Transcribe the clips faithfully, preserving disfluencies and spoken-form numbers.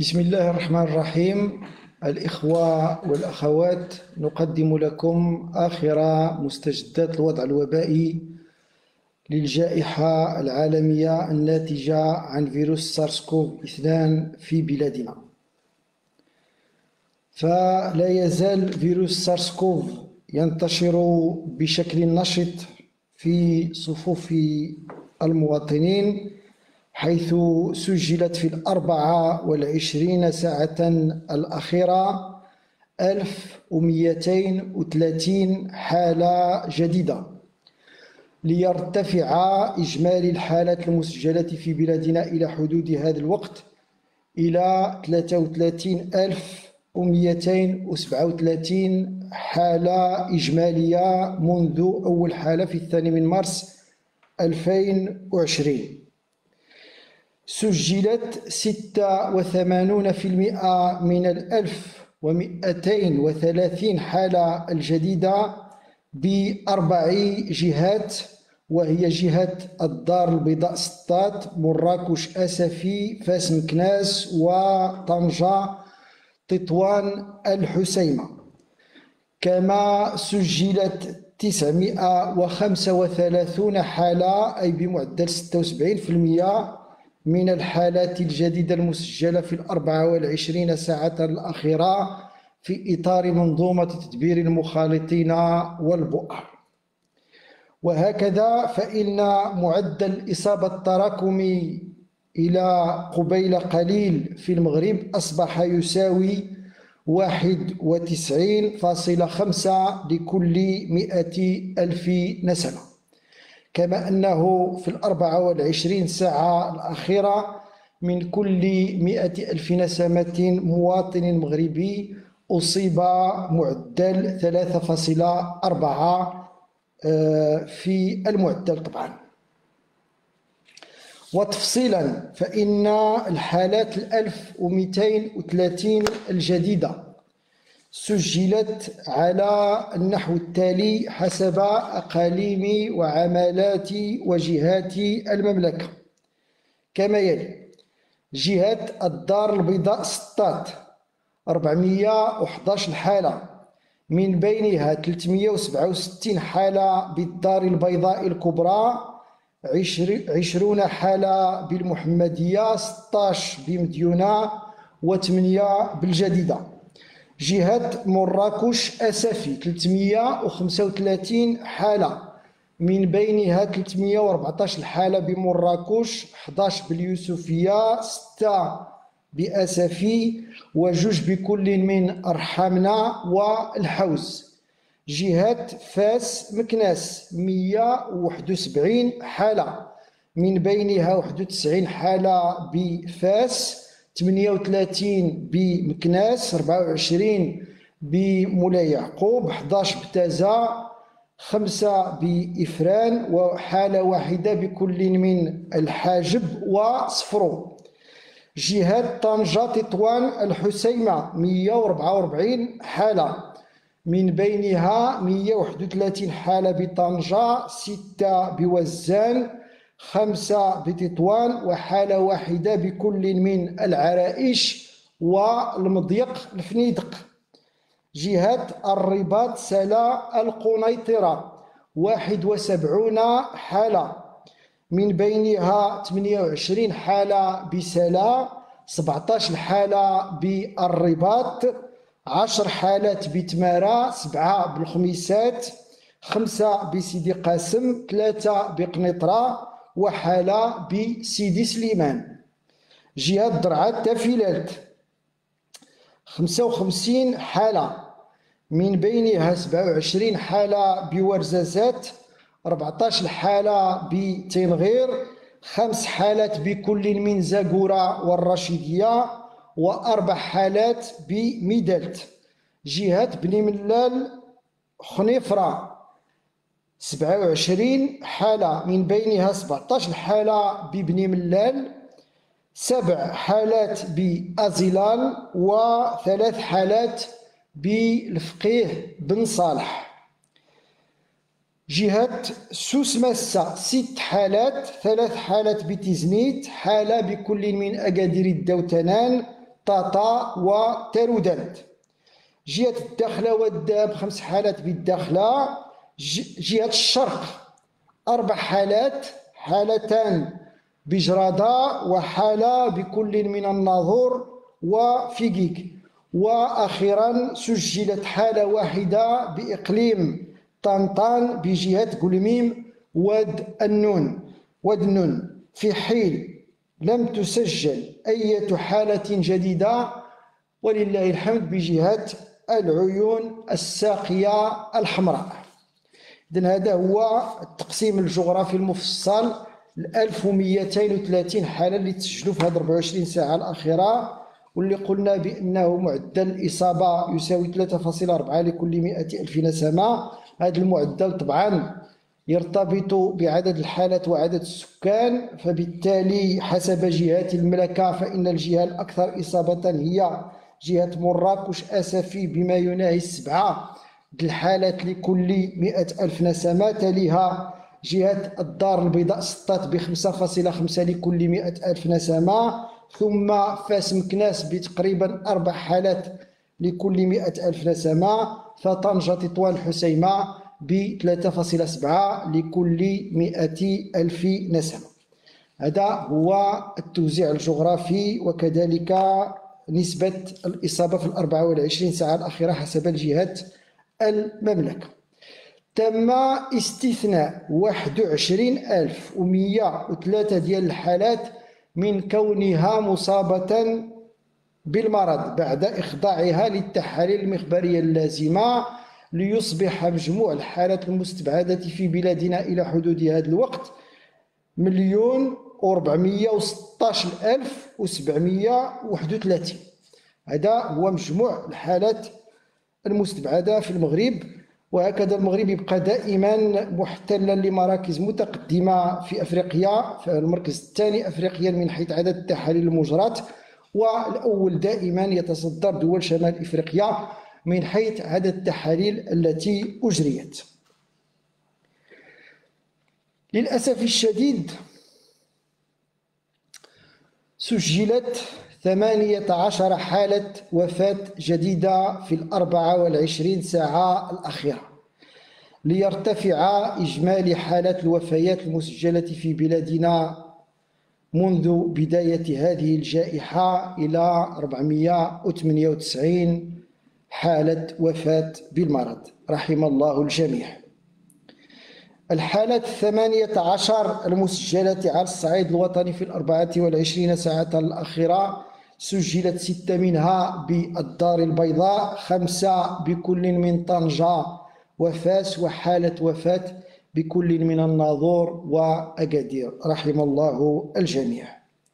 بسم الله الرحمن الرحيم. الإخوة والأخوات، نقدم لكم آخر مستجدات الوضع الوبائي للجائحة العالمية الناتجة عن فيروس سارس كوف اثنين في بلادنا. فلا يزال فيروس سارس كوف ينتشر بشكل نشط في صفوف المواطنين، حيث سجلت في الأربعة والعشرين ساعة الأخيرة ألف ومئتين وثلاثين حالة جديدة، ليرتفع إجمالي الحالات المسجلة في بلادنا إلى حدود هذا الوقت إلى ثلاثة وثلاثين ألف ومئتين وسبعة وثلاثين حالة إجمالية منذ أول حالة في الثاني من مارس ألفين وعشرين. سجلت ستة وثمانون بالمئة من الألف ومئتين وثلاثين حالة الجديدة بأربع جهات، وهي جهة الدار البيضاء سطات، مراكش أسفي، فاس مكناس، وطنجة تطوان الحسيمة. كما سجلت تسعمئة وخمسة وثلاثين حالة، أي بمعدل ستة وسبعين بالمئة من الحالات الجديدة المسجلة في الأربعة والعشرين ساعة الأخيرة في إطار منظومة تدبير المخالطين والبؤر. وهكذا فإن معدل الإصابة التراكمي إلى قبيل قليل في المغرب أصبح يساوي واحد وتسعين فاصلة خمسة لكل مئة ألف نسمة. كما أنه في الأربعة والعشرين ساعة الأخيرة من كل مئة ألف نسمة مواطن مغربي أصيب معدل ثلاثة فاصلة أربعة في المعدل طبعا. وتفصيلا، فإن الحالات الألف ومئتين وثلاثين الجديدة سجلت على النحو التالي حسب أقاليم وعمالات وجهات المملكة كما يلي: جهة الدار البيضاء سطات أربعمئة وأحد عشر حالة، من بينها ثلاثمئة وسبعة وستين حالة بالدار البيضاء الكبرى، عشرون حالة بالمحمدية، ستة عشر بمديونة، وثمانية بالجديدة. جهة مراكش أسفي ثلاثمئة وخمسة وثلاثين حالة، من بينها ثلاثمئة وأربعة عشر حالة بمراكش، أحد عشر باليوسفية، ستة بأسفي، وجوج بكل من أرحامنا والحوز. جهة فاس مكناس مئة وواحد وسبعين حالة، من بينها واحد وتسعين حالة بفاس، ثمانية وثلاثين بمكناس، أربعة وعشرين بمولاي يعقوب، أحد عشر بتازا، خمسة بإفران، وحالة واحدة بكل من الحاجب وصفرو. جهة طنجة تطوان الحسيمة مئة وأربعة وأربعين حالة، من بينها مئة وواحد وثلاثين حالة بطنجة، ستة بوزان، خمسة بتطوان، وحالة واحدة بكل من العرائش والمضيق الفنيدق. جهة الرباط سلا القنيطرة واحد وسبعين حالة، من بينها ثمانية وعشرين حالة بسلا، سبعة عشر حالة بالرباط، عشر حالات بتمارة، سبعة بالخميسات، خمسة بسيدي قاسم، ثلاثة بقنيطرة، وحالة بسيدي سليمان. جهة درعا تافيلات خمسة وخمسين حالة، من بينها سبعة وعشرين حالة بورزازات، أربعة عشر حالة بتنغير، خمس حالات بكل من زاكورة والرشيدية، وأربع حالات بميدالت. جهة بني ملال خنيفرة سبعة وعشرين حالة، من بينها سبعة عشر حالة ببني ملال، سبع حالات بأزلال، وثلاث حالات بالفقيه بن صالح. جهة سوس مسة ست حالات، ثلاث حالات بتزنيت، حالة بكل من أكادير الدوتنان، طاطا وترودانت. جهة الداخلة والداب خمس حالات بالداخلة. جهة الشرق أربع حالات، حالتان بجرادة وحالة بكل من الناظور وفيكيك. وأخيرا سجلت حالة واحدة بإقليم طنطان بجهة قلميم واد النون واد النون، في حين لم تسجل أي حالة جديدة ولله الحمد بجهة العيون الساقية الحمراء. إذن هذا هو التقسيم الجغرافي المفصل ل ألف ومئتين وثلاثين حالة اللي تسجلوا في هذه أربعة وعشرين ساعة الأخيرة، واللي قلنا بأنه معدل الإصابة يساوي ثلاثة فاصلة أربعة لكل مئة ألف نسمة. هذا المعدل طبعا يرتبط بعدد الحالات وعدد السكان، فبالتالي حسب جهات المملكة فإن الجهة الأكثر إصابة هي جهة مراكش أسفي بما يناهي سبعة الحالات لكل مئة ألف نسمة. تليها جهة الدار البيضاء سطات بخمسة فاصلة خمسة لكل مئة ألف نسمة، ثم فاس مكناس بتقريبا أربع حالات لكل مئة ألف نسمة، فطنجة تطوان الحسيمة بثلاثة فاصلة سبعة لكل مئة ألف نسمة. هذا هو التوزيع الجغرافي وكذلك نسبة الإصابة في الأربعة والعشرين ساعة الأخيرة حسب الجهات المملكة. تم استثناء واحد وعشرين ألف ومئة وثلاثة ديال الحالات من كونها مصابة بالمرض بعد إخضاعها للتحاليل المخبرية اللازمة، ليصبح مجموع الحالات المستبعدة في بلادنا إلى حدود هذا الوقت مليون وربعمئة وستة عشر ألف وسبعمئة وواحد وثلاثين. هذا هو مجموع الحالات المستبعدة في المغرب. وهكذا المغرب يبقى دائما محتلا لمراكز متقدمة في أفريقيا، فالمركز الثاني أفريقيا من حيث عدد التحاليل المجرات، والأول دائما يتصدر دول شمال إفريقيا من حيث عدد التحاليل التي أجريت. للأسف الشديد سجلت ثمانية عشر حالة وفاة جديدة في الأربعة والعشرين ساعة الأخيرة، ليرتفع إجمالي حالات الوفيات المسجلة في بلادنا منذ بداية هذه الجائحة إلى أربعمئة وثمانية وتسعين حالة وفاة بالمرض، رحم الله الجميع. الحالات الثمانية عشر المسجلة على الصعيد الوطني في الأربعة والعشرين ساعة الأخيرة سجلت ستة منها بالدار البيضاء، خمسة بكل من طنجة وفاس، وحالة وفاة بكل من الناظور وأكادير، رحم الله الجميع.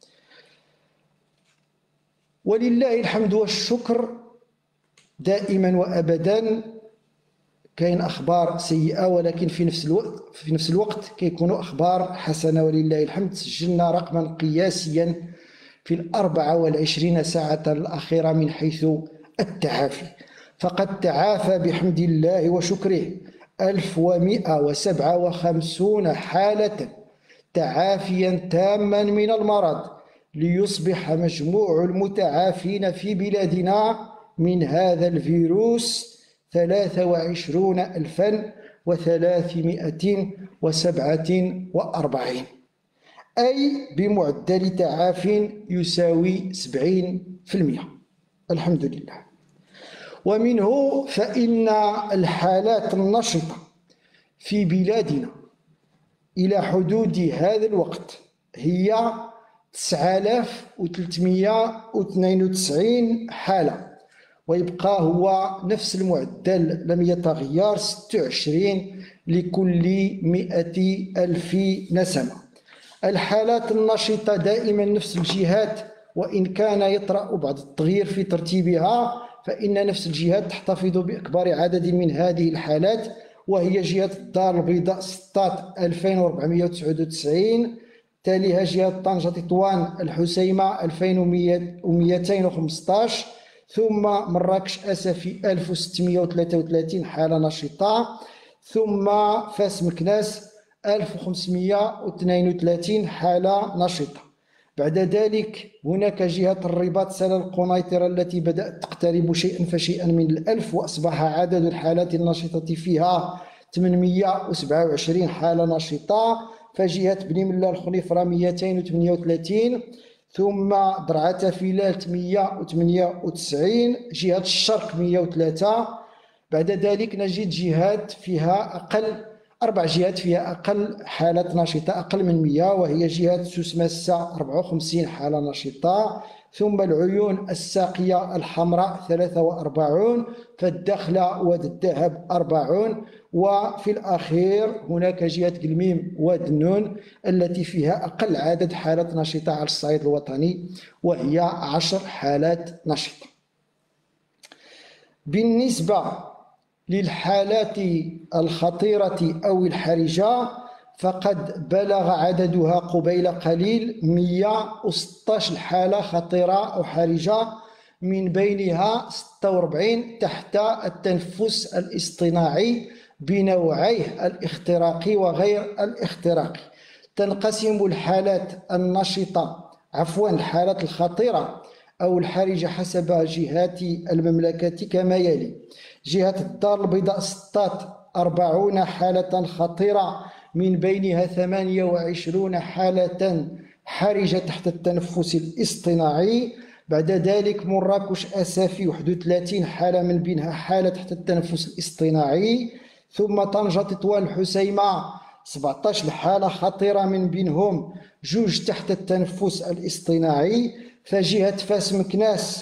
ولله الحمد والشكر دائما وأبدا كاين أخبار سيئة، ولكن في نفس الوقت في نفس الوقت كيكونوا أخبار حسنة ولله الحمد. سجلنا رقما قياسيا في الأربعة والعشرين ساعة الأخيرة من حيث التعافي، فقد تعافى بحمد الله وشكره ألف ومئة وسبعة وخمسين حالة تعافيا تاما من المرض، ليصبح مجموع المتعافين في بلادنا من هذا الفيروس ثلاثة وعشرون ألفا وثلاثمائة وسبعة وأربعين، أي بمعدل تعاف يساوي سبعين بالمئة، الحمد لله. ومنه فإن الحالات النشطة في بلادنا إلى حدود هذا الوقت هي تسعة آلاف وثلاثمئة واثنين وتسعين حالة، ويبقى هو نفس المعدل لم يتغير ستة وعشرين لكل مئة ألف نسمة. الحالات النشطة دائما نفس الجهات، وإن كان يطرأ بعض التغيير في ترتيبها، فإن نفس الجهات تحتفظ بأكبر عدد من هذه الحالات، وهي جهة الدار البيضاء سطات ألفين وأربعمئة وتسعة وتسعين، تاليها جهة طنجة تطوان الحسيمة ألفين ومئتين وخمسة عشر، ثم مراكش أسفي ألف وستمئة وثلاثة وثلاثين حالة نشطة، ثم فاس مكناس ألف وخمسمئة واثنين وثلاثين حالة نشطة. بعد ذلك هناك جهة الرباط سلا القنيطرة التي بدأت تقترب شيئا فشيئا من الألف، وأصبح عدد الحالات النشطة فيها ثمانمئة وسبعة وعشرين حالة نشطة. فجهة بني ملا الخنيفرة مئتين وثمانية وثلاثين، ثم درعا فيلالت مئة وثمانية وتسعين، جهة الشرق مئة وثلاثة. بعد ذلك نجد جهات فيها أقل، أربع جهات فيها أقل حالات نشطة أقل من مئة، وهي جهة سوسماسة أربعة وخمسين حالة نشطة، ثم العيون الساقية الحمراء ثلاثة وأربعين، فالدخلة وادي الذهب أربعين، وفي الأخير هناك جهة قلميم وادي النون التي فيها أقل عدد حالات نشطة على الصعيد الوطني، وهي عشر حالات نشطة. بالنسبة للحالات الخطيرة أو الحرجة فقد بلغ عددها قبيل قليل مئة وستة عشر حالة خطيرة أو حرجة، من بينها ستة وأربعين تحت التنفس الاصطناعي بنوعيه الاختراقي وغير الاختراقي. تنقسم الحالات النشطة عفوا الحالات الخطيرة أو الحرجة حسب جهات المملكة كما يلي: جهة الدار البيضاء ستة أربعون حالة خطيرة، من بينها ثمانية وعشرون حالة حرجة تحت التنفس الاصطناعي. بعد ذلك مراكش أسافي واحد وثلاثين حالة، من بينها حالة تحت التنفس الاصطناعي. ثم طنجة تطوان الحسيمة سبعة عشر حالة خطيرة، من بينهم جوج تحت التنفس الاصطناعي. فجهة فاس مكناس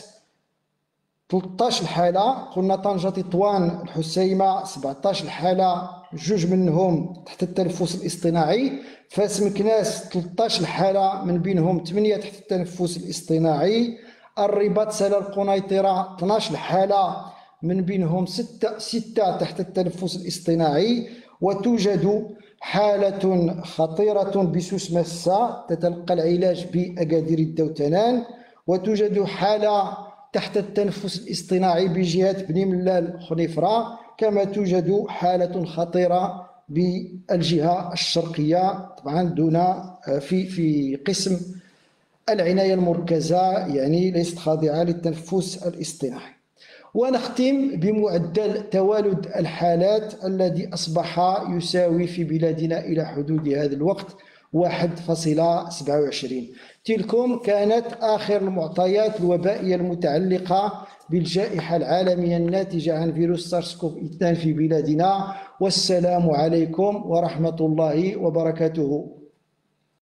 ثلاثة عشر حالة، قلنا طنجة تطوان الحسيمة سبعة عشر حالة، جوج منهم تحت التنفس الاصطناعي. فاس مكناس ثلاثة عشر حالة، من بينهم ثمانية تحت التنفس الاصطناعي. الرباط سلا القنيطرة اثنتا عشر حالة، من بينهم ستة, ستة تحت التنفس الاصطناعي. وتوجد حالة خطيرة بسوسماسة تتلقى العلاج بأكادير الدوتنان. وتوجد حالة تحت التنفس الاصطناعي بجهة بني ملال خنيفرة، كما توجد حالة خطيرة بالجهة الشرقية طبعا دون في في قسم العناية المركزة، يعني ليست خاضعة للتنفس الاصطناعي. ونختم بمعدل توالد الحالات الذي أصبح يساوي في بلادنا إلى حدود هذا الوقت واحد فاصلة سبعة وعشرين. تلكم كانت آخر المعطيات الوبائية المتعلقة بالجائحة العالمية الناتجة عن فيروس سارس كوف اثنين في بلادنا، والسلام عليكم ورحمة الله وبركاته.